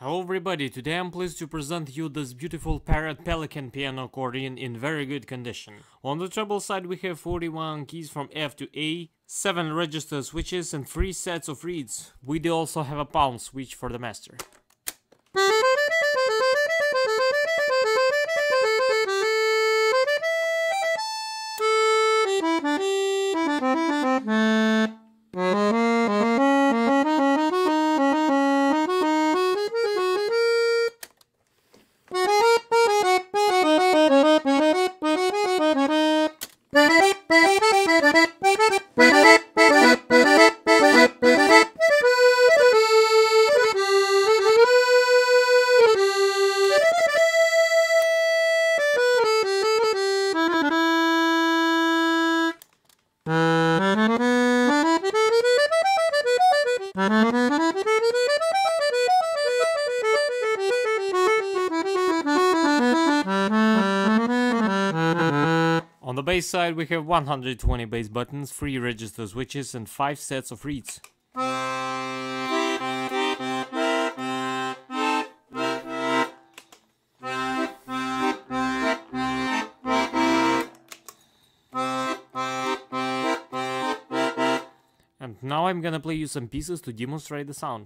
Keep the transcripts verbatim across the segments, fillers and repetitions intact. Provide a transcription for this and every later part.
Hello everybody, today I'm pleased to present you this beautiful Parrot Pelican piano accordion in very good condition. On the treble side we have forty-one keys from F to A, seven register switches and three sets of reeds. We do also have a palm switch for the master. On the bass side we have one hundred twenty bass buttons, three register switches and five sets of reeds. And now I'm gonna play you some pieces to demonstrate the sound.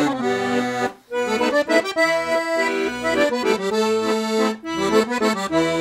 Thank you.